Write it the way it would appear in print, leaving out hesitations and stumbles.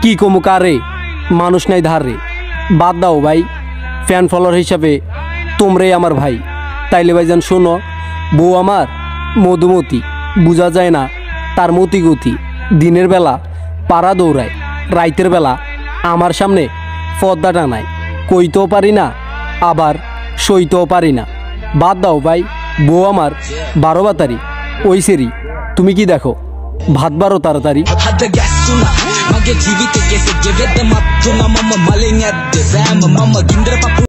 কি কমু কারে, মানুষ নাই ধারে। বাদ দাও ভাই, ফ্যান ফলোয়ার হিসাবে তোমরাই আমার ভাই। তাইলে ভাইজান শোনো, বউ আমার মধুমতি, বোঝা যায় না তার মতি গতি। দিনের বেলা পাড়া দৌড়ায়, রাইতের বেলা আমার সামনে পর্দা টানায়। কইতেও পারি না, আবার সইতেও পারি না। বাদ দাও ভাই, বউ আমার 12 বাতারি। ওই সেরি তুমি কি দেখো, ভাত বারো তাড়াতাড়ি।